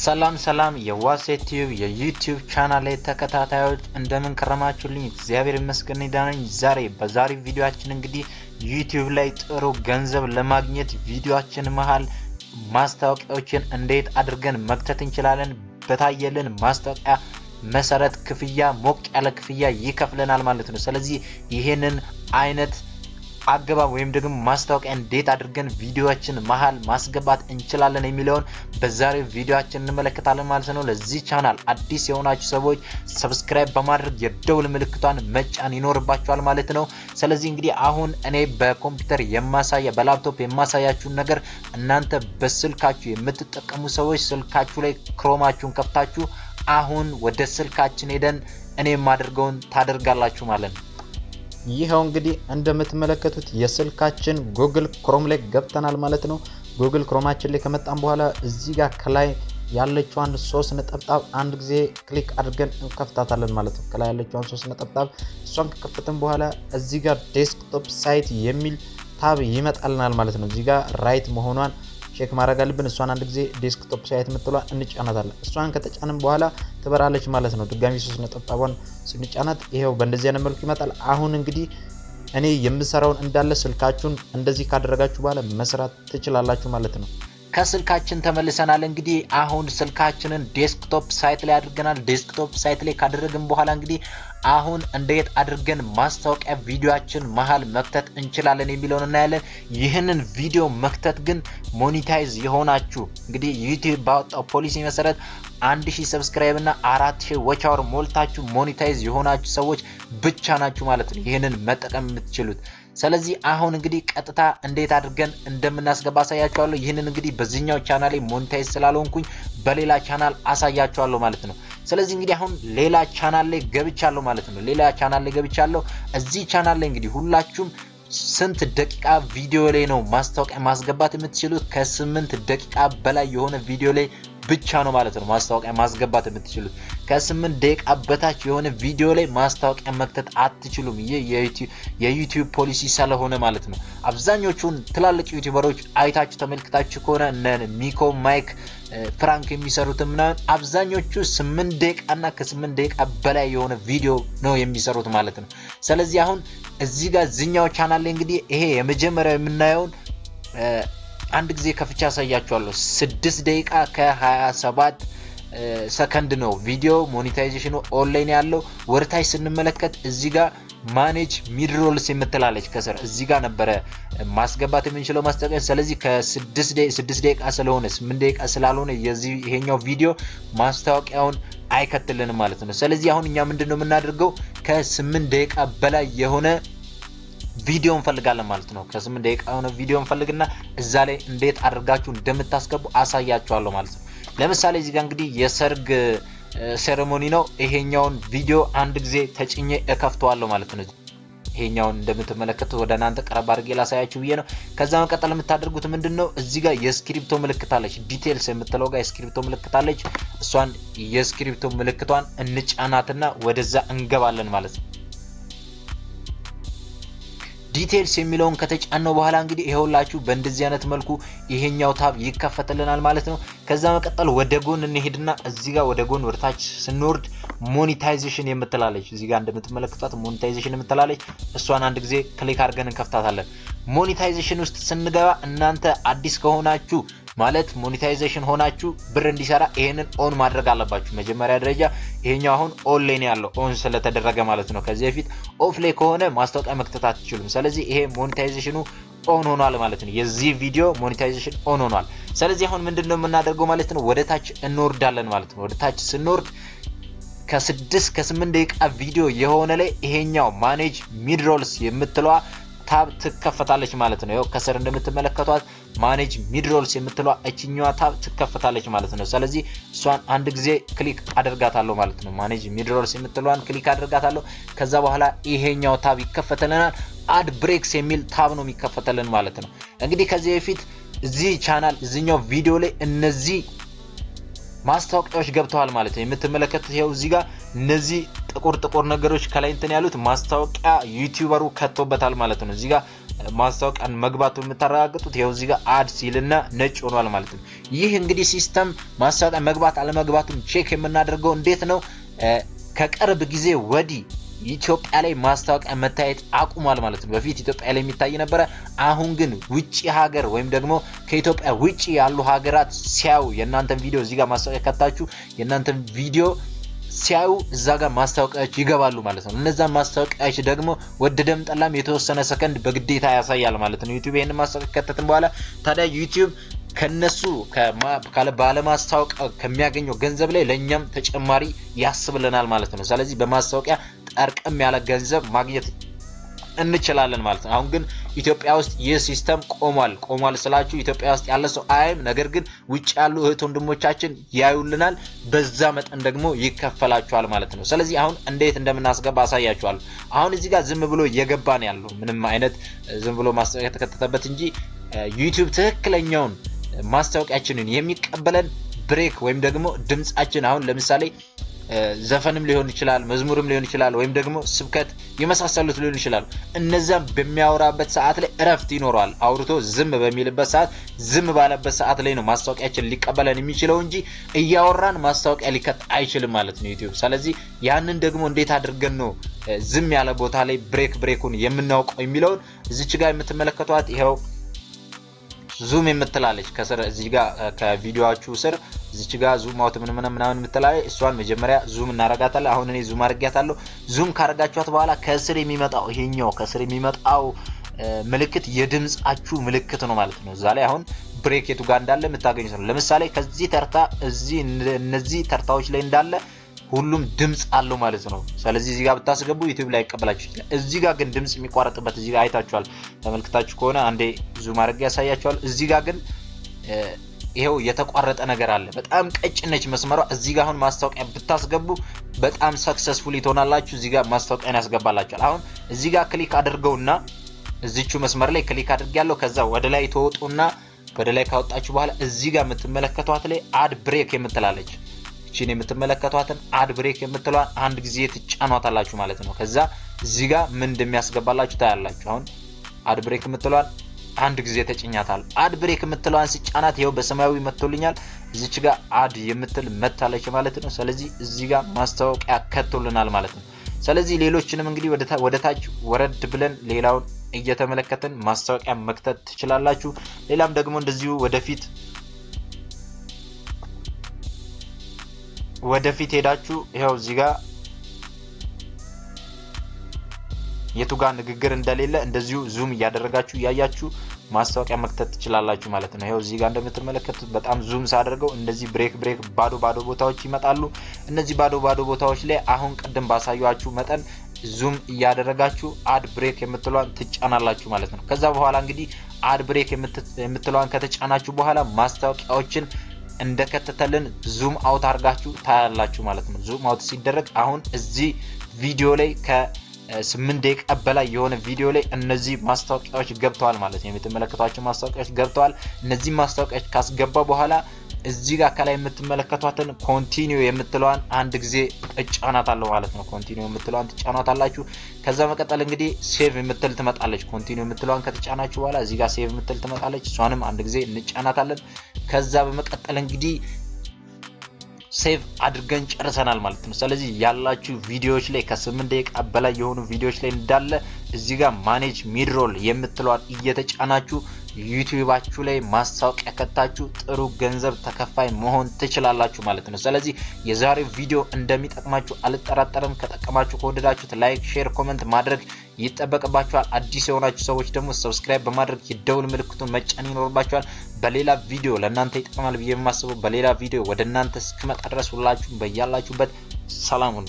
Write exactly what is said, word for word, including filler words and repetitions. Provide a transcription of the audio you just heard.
ሰላም ሰላም የዋሴት ቲዩብ የዩቲዩብ ቻናል ላይ ተከታታዮች እንደምን ከረማችሁልኝ? እግዚአብሔር ይመስገን ደህና ነኝ። ዛሬ በዛሬ ቪዲዮአችን እንግዲህ ዩቲዩብ ላይ ጥሩ ገንዘብ ለማግኘት ቪዲዮአችን መሃል ማስታወቂያዎችን እንዴት አድርገን መክተት እንችላለን በታየልን ማስታወቂያ መሰረት ክፍያ ሞቅ ያለ ክፍያ ይከፍለናል ማለት ነው። ስለዚህ ይሄንን አይነት አገባብ ወይም ደግሞ ማስታወቂያ እንዴት አድርገን ቪዲዮአችን መሃል ማስገባት እንችላለን የሚለውን በዛሬው ቪዲዮአችን እንመለከታለን ማለት ነው። ለዚህ ቻናል አዲስ የሆናችሁ ሰዎች ሰብስክራይብ በማድረግ የደውል ምልክቷን መጫን ይኖርባችኋል ማለት ነው። ስለዚህ እንግዲህ አሁን እኔ በኮምፒውተር የማሳያ በላፕቶፕ የማሳያችሁ ነገር እናንተ በስልካችሁ የምትጠቀሙ ሰዎች ስልካችሁ ላይ ክሮማችሁን ከፍታችሁ አሁን ወደ ስልካችን ሄደን እኔ ማድርገውን ታደርጋላችሁ ማለት ነው። ይሄው እንግዲህ እንደምትመለከቱት የስልካችን ጉግል ክሮም ላይ ገብተናል ማለት ነው። ጉግል ክሮማችን ላይ ከመጣን በኋላ እዚህ ጋር ከላይ ያለችውን ሶስት ነጥብ አንድ ጊዜ ክሊክ አድርገን እንከፍታታለን ማለት ነው። ከላይ ያለችውን ሶስት ነጥብ እሷን ከከፈትን በኋላ እዚህ ጋር ዴስክቶፕ ሳይት የሚል ታብ ይመጣልናል ማለት ነው። እዚህ ጋር ራይት መሆኗን ቼክ ማድረግ አለብን። እሷን አንድ ጊዜ ዴስክቶፕ ሳይት የምትሏ እንጫናታለን። እሷን ከተጫንን በኋላ ትበራለች ማለት ነው። ድጋሚ ሶስት ነጥብ ስንጫናት ይሄው በእንደዚህ አይነት መልኩ ይመጣል። አሁን እንግዲህ እኔ የምሰራውን እንዳለ ስልካችሁን እንደዚህ ካደረጋችሁ በኋላ መስራት ትችላላችሁ ማለት ነው። ከስልካችን ተመልሰናል። እንግዲህ አሁን ስልካችንን ዴስክቶፕ ሳይት ላይ አድርገናል። ዴስክቶፕ ሳይት ላይ ካደረግን በኋላ እንግዲህ አሁን እንዴት አድርገን ማስታወቂያ ቪዲዮአችን መሃል መክተት እንችላለን የሚለውን እናያለን። ይህንን ቪዲዮ መክተት ግን ሞኔታይዝ የሆናችሁ እንግዲህ ዩቲዩብ ባወጣው ፖሊሲ መሰረት አንድ ሺህ ሰብስክራይብ እና አራት ሺህ ዋች አወር ሞልታችሁ ሞኔታይዝ የሆናችሁ ሰዎች ብቻ ናችሁ ማለት ነው ይሄንን መጠቀም የምትችሉት። ስለዚህ አሁን እንግዲህ ቀጥታ እንዴት አድርገን እንደምናስገባ አሳያችኋለሁ። ይሄንን እንግዲህ በዚህኛው ቻናል ላይ ሞኔታይዝ ስላልሆንኩኝ በሌላ ቻናል አሳያችኋለሁ ማለት ነው። ስለዚህ እንግዲህ አሁን ሌላ ቻናል ላይ ገብቻለሁ ማለት ነው። ሌላ ቻናል ላይ ገብቻለሁ። እዚህ ቻናል ላይ እንግዲህ ሁላችሁም ስንት ደቂቃ ቪዲዮ ላይ ነው ማስታወቂያ ማስገባት የምትችሉት? ከስምንት ደቂቃ በላይ የሆነ ቪዲዮ ላይ ብቻ ነው ማለት ነው ማስታወቂያ ማስገባት የምትችሉት። ከስምንት ደቂቃ በታች የሆነ ቪዲዮ ላይ ማስታወቂያ መክተት አትችሉም። ይሄ የዩቲዩብ የዩቲዩብ ፖሊሲ ስለሆነ ማለት ነው። አብዛኞቹን ትላልቅ ዩቲዩበሮች አይታችሁ ተመልክታችሁ ከሆነ እነ ሚኮ ማይክ ፍራንክ የሚሰሩትና አብዛኞቹ ስምንት ደቂቃና ከስምንት ደቂቃ በላይ የሆነ ቪዲዮ ነው የሚሰሩት ማለት ነው። ስለዚህ አሁን እዚህ ጋር ዝኛው ቻናል ላይ እንግዲህ ይሄ የመጀመሪያው የምናየው አንድ ጊዜ ከፍቻ አሳያችኋለሁ። ስድስት ደቂቃ ከ27 ሰከንድ ነው ቪዲዮ ሞኔታይዜሽኑ ኦንላይን ያለው። ወርታች ስንመለከት እዚህ ጋር ማኔጅ ሚድሮልስ የምትላለች ከስር እዚህ ጋር ነበር ማስገባት የምንችለው ማስታወቂያ። ስለዚህ ከ6 ደቂቃ ስለሆነ ስምንት ደቂቃ ስላልሆነ የዚህ ይሄኛው ቪዲዮ ማስታወቂያውን አይከትልንም ማለት ነው። ስለዚህ አሁን እኛ ምንድነው የምናደርገው ከ8 ደቂቃ በላይ የሆነ ቪዲዮ እንፈልጋለን ማለት ነው። ከ8 ደቂቃ የሆነ ቪዲዮ እንፈልግና እዛ ላይ እንዴት አድርጋችሁ እንደምታስገቡ አሳያችኋለሁ ማለት ነው። ለምሳሌ እዚህ ጋር እንግዲህ የሰርግ ሴሬሞኒ ነው። ይሄኛውን ቪዲዮ አንድ ጊዜ ተጭኜ እከፍተዋለሁ ማለት ነው። ይሄኛውን እንደምትመለከቱት ወደ እናንተ ቀረብ አድርጌ ላሳያችሁ ብዬ ነው። ከዛ መቀጠል የምታደርጉት ምንድነው እዚህ ጋር የስክሪፕቶ ምልክት አለች። ዲቴልስ የምትለው ጋር የስክሪፕቶ ምልክት አለች። እሷን የስክሪፕቶ ምልክቷን እንጫናትና ወደዛ እንገባለን ማለት ነው። ዲቴልስ የሚለውን ከተጫነው በኋላ እንግዲህ ይሄውላችሁ በእንደዚህ አይነት መልኩ ይሄኛው ታብ ይከፈተልናል ማለት ነው። ከዛ መቀጠል ወደ ጎን እንሄድና እዚህ ጋር ወደ ጎን ወርታች ስንወርድ ሞኔታይዜሽን የምትላለች እዚህ ጋር እንደምትመለከቱት ሞኔታይዜሽን የምትላለች እሷን አንድ ጊዜ ክሊክ አድርገን እንከፍታታለን። ሞኔታይዜሽን ውስጥ ስንገባ እናንተ አዲስ ከሆናችሁ ማለት ሞኔታይዜሽን ሆናችሁ ብር እንዲሰራ ይሄንን ኦን ማድረግ አለባችሁ። መጀመሪያ ደረጃ ይሄኛው አሁን ኦንላይን ያለው ኦን ስለተደረገ ማለት ነው። ከዚህ በፊት ኦፍ ላይ ከሆነ ማስታወቂያ መክተት አትችሉም። ስለዚህ ይሄ ሞኔታይዜሽኑ ኦን ሆኗል ማለት ነው። የዚህ ቪዲዮ ሞኔታይዜሽን ኦን ሆኗል። ስለዚህ አሁን ምንድነው የምናደርገው ማለት ነው ወደ ታች እንወርዳለን ማለት ነው። ወደ ታች ስንወርድ ከ6 ከ8 ደቂቃ ቪዲዮ የሆነ ላይ ይሄኛው ማኔጅ ሚድሮልስ የምትለዋ ታብ ትከፈታለች ማለት ነው። ያው ከስር እንደምትመለከቷት ማኔጅ ሚድሮልስ የምትለዋ እቺኛዋ ታብ ትከፈታለች ማለት ነው። ስለዚህ እሷን አንድ ጊዜ ክሊክ አድርጋታለሁ ማለት ነው። ማኔጅ ሚድሮልስ የምትለዋን ክሊክ አድርጋታለሁ። ከዛ በኋላ ይሄኛው ታብ ይከፈተልናል። አድ ብሬክስ የሚል ታብ ነው የሚከፈተልን ማለት ነው። እንግዲህ ከዚህ በፊት እዚህ ቻናል እዚህኛው ቪዲዮ ላይ እነዚህ ማስታወቂያዎች ገብተዋል ማለት ነው። የምትመለከቱት ይሄው እዚህ ጋር እነዚህ ጥቁር ጥቁር ነገሮች ከላይ እንትን ያሉት ማስታወቂያ ዩቲዩበሩ ከቶበታል ማለት ነው። እዚህ ጋር ማስታወቂያን መግባቱን የምታረጋግጡት ይሄው እዚህ ጋር አድ ሲልና ነጭ ሆኗል ማለት ነው። ይህ እንግዲህ ሲስተም ማስታወቂያ መግባት አለመግባቱን ቼክ የምናደርገው እንዴት ነው? ከቅርብ ጊዜ ወዲህ ኢትዮጵያ ላይ ማስታወቂያ መታየት አቁሟል ማለት ነው። በፊት ኢትዮጵያ ላይ የሚታይ ነበር። አሁን ግን ውጪ ሀገር ወይም ደግሞ ከኢትዮጵያ ውጪ ያሉ ሀገራት ሲያዩ የእናንተን ቪዲዮ እዚህ ጋር ማስታወቂያ ከታችሁ የእናንተን ቪዲዮ ሲያዩ እዛ ጋር ማስታወቂያዎች ይገባሉ ማለት ነው። እነዛ ማስታወቂያዎች ደግሞ ወደደም ጠላም የተወሰነ ሰከንድ በግዴታ ያሳያል ማለት ነው። ዩቲዩብ ይሄን ማስታወቂያ ከተተን በኋላ ታዲያ ዩቲዩብ ከነሱ ካለ ባለ ማስታወቂያ ከሚያገኘው ገንዘብ ላይ ለኛም ተጨማሪ ያስብልናል ማለት ነው። ስለዚህ በማስታወቂያ ጠርቀም ያለ ገንዘብ ማግኘት እንችላለን ማለት ነው። አሁን ግን ኢትዮጵያ ውስጥ ይህ ሲስተም ቆሟል። ቆሟል ስላችሁ ኢትዮጵያ ውስጥ ያለ ሰው አይም፣ ነገር ግን ውጭ ያሉ እህት ወንድሞቻችን ያዩልናል። በዛ መጠን ደግሞ ይከፈላቸዋል ማለት ነው። ስለዚህ አሁን እንዴት እንደምናስገባ አሳያችኋለሁ። አሁን እዚህ ጋር ዝም ብሎ እየገባን ያለው ምንም አይነት ዝም ብሎ ማስታወቂያ ተከተተበት እንጂ ዩቲዩብ ትክክለኛውን ማስታወቂያችንን የሚቀበለን ብሬክ ወይም ደግሞ ድምጻችን አሁን ለምሳሌ ዘፈንም ሊሆን ይችላል፣ መዝሙርም ሊሆን ይችላል፣ ወይም ደግሞ ስብከት የመሳሰሉት ሊሆን ይችላል። እነዛም በሚያወራበት ሰዓት ላይ እረፍት ይኖራል። አውርቶ ዝም በሚልበት ሰዓት ዝም ባለበት ሰዓት ላይ ነው ማስታወቂያችን ሊቀበለን የሚችለው እንጂ እያወራን ማስታወቂያ ሊከት አይችልም ማለት ነው ዩቲዩብ። ስለዚህ ያንን ደግሞ እንዴት አድርገን ነው ዝም ያለ ቦታ ላይ ብሬክ ብሬኩን የምናውቀው የሚለውን እዚች ጋር የምትመለከቷት ይሄው ዙም የምትላለች ከስር እዚህ ጋር ከቪዲዮአቹ ስር እዚች ጋር ዙም አውት ምን ምን ምናምን የምትላለች እሷን መጀመሪያ ዙም እናረጋታለን። አሁን እኔ ዙም አርጋታለሁ። ዙም ካረጋችኋት በኋላ ከስር የሚመጣው ይሄኛው ከስር የሚመጣው ምልክት የድምጻችሁ ምልክት ነው ማለት ነው። እዛ ላይ አሁን ብሬክ የቱ ጋር እንዳለ የምታገኙት ነው። ለምሳሌ ከዚህ ተርታ እዚህ እነዚህ ተርታዎች ላይ እንዳለ ሁሉም ድምጽ አለው ማለት ነው። ስለዚህ እዚህ ጋር ብታስገቡ ዩቲዩብ ላይ ይቀበላችሁ ይችላል። እዚህ ጋር ግን ድምጽ የሚቋረጥበት እዚህ ጋር አይታችኋል። ተመልክታችሁ ከሆነ አንዴ ዙም አድርጌ ያሳያችኋል። እዚህ ጋር ግን ይሄው የተቋረጠ ነገር አለ። በጣም ቀጭነች መስመሯ። እዚህ ጋር አሁን ማስታወቂያ ብታስገቡ በጣም ሰክሰስፉሊ ትሆናላችሁ። እዚህ ጋር ማስታወቂያን ያስገባላችኋል። አሁን እዚህ ጋር ክሊክ አድርገውና እዚቹ መስመር ላይ ክሊክ አድርጋለሁ። ከዛ ወደ ላይ ተወጡና ወደ ላይ ካወጣችሁ በኋላ እዚህ ጋር የምትመለከቷት ላይ አድ ብሬክ የምትላለች እቺን የምትመለከቷትን አድ ብሬክ የምትሏን አንድ ጊዜ ትጫኗታላችሁ ማለት ነው። ከዛ እዚህ ጋር ምን እንደሚያስገባላችሁ ታያላችሁ። አሁን አድ ብሬክ የምትሏን አንድ ጊዜ ተጭኛታል። አድ ብሬክ የምትሏን ሲጫናት ይሄው በሰማያዊ መጥቶልኛል። እዚች ጋር አድ የምትል መታለች ማለት ነው። ስለዚህ እዚህ ጋር ማስታወቂያ ከቶልናል ማለት ነው። ስለዚህ ሌሎችንም እንግዲህ ወደ ታች ወረድ ብለን ሌላውን እየተመለከተን ማስታወቂያ መክተት ትችላላችሁ። ሌላም ደግሞ እንደዚሁ ወደፊት ወደፊት ሄዳችሁ ይሄው እዚህ ጋር የቱጋ ንግግር እንደሌለ እንደዚሁ ዙም ያደረጋችሁ ያያችሁ ማስታወቂያ መክተት ትችላላችሁ ማለት ነው። ይሄው እዚህ ጋር እንደምትመለከቱት በጣም ዙም ሳደርገው እንደዚህ ብሬክ ብሬክ ባዶ ባዶ ቦታዎች ይመጣሉ። እነዚህ ባዶ ባዶ ቦታዎች ላይ አሁን ቀደም ባሳያችሁ መጠን ዙም ያደረጋችሁ አድ ብሬክ የምትሏን ትጫናላችሁ ማለት ነው። ከዛ በኋላ እንግዲህ አድ ብሬክ የምትሏን ከተጫናችሁ በኋላ ማስታወቂያዎችን እንደከተተልን ዙም አውት አርጋችሁ ታያላችሁ ማለት ነው። ዙም አውት ሲደረግ አሁን እዚህ ቪዲዮ ላይ ከ8 ደቂቃ በላይ የሆነ ቪዲዮ ላይ እነዚህ ማስታወቂያዎች ገብተዋል ማለት ነው። የምትመለከቷቸው ማስታወቂያዎች ገብተዋል። እነዚህ ማስታወቂያዎች ካስገባ በኋላ እዚህ ጋር ከላይ የምትመለከቷትን ኮንቲኒው የምትለዋን አንድ ጊዜ እጫናታለሁ ማለት ነው። ኮንቲኒው የምትለዋን ትጫናታላችሁ። ከዛ መቀጠል እንግዲህ ሴቭ የምትል ትመጣለች። ኮንቲኒው የምትለዋን ከተጫናችሁ በኋላ እዚህ ጋር ሴቭ የምትል ትመጣለች። እሷንም አንድ ጊዜ እንጫናታለን። ከዛ በመቀጠል እንግዲህ ሴቭ አድርገን ጨርሰናል ማለት ነው። ስለዚህ ያላችሁ ቪዲዮዎች ላይ ከ8 ደቂቃ በላይ የሆኑ ቪዲዮዎች ላይ እንዳለ እዚህ ጋር ማኔጅ ሚድሮል የምትለዋን እየተጫናችሁ ዩቲዩባችሁ ላይ ማስታወቂያ ከታችሁ ጥሩ ገንዘብ ተከፋይ መሆን ትችላላችሁ ማለት ነው። ስለዚህ የዛሬው ቪዲዮ እንደሚጠቅማችሁ አልጠራጠርም። ከጠቀማችሁ ከወደዳችሁት ላይክ፣ ሼር፣ ኮሜንት ማድረግ ይጠበቅባችኋል። አዲስ የሆናችሁ ሰዎች ደግሞ ሰብስክራይብ በማድረግ የደውል ምልክቱን መጫን ይኖርባችኋል። በሌላ ቪዲዮ ለእናንተ ይጠቅማል ብዬ የማስበው በሌላ ቪዲዮ ወደ እናንተ እስክመጣ ድረስ ሁላችሁም በያላችሁበት ሰላም ሁኑ።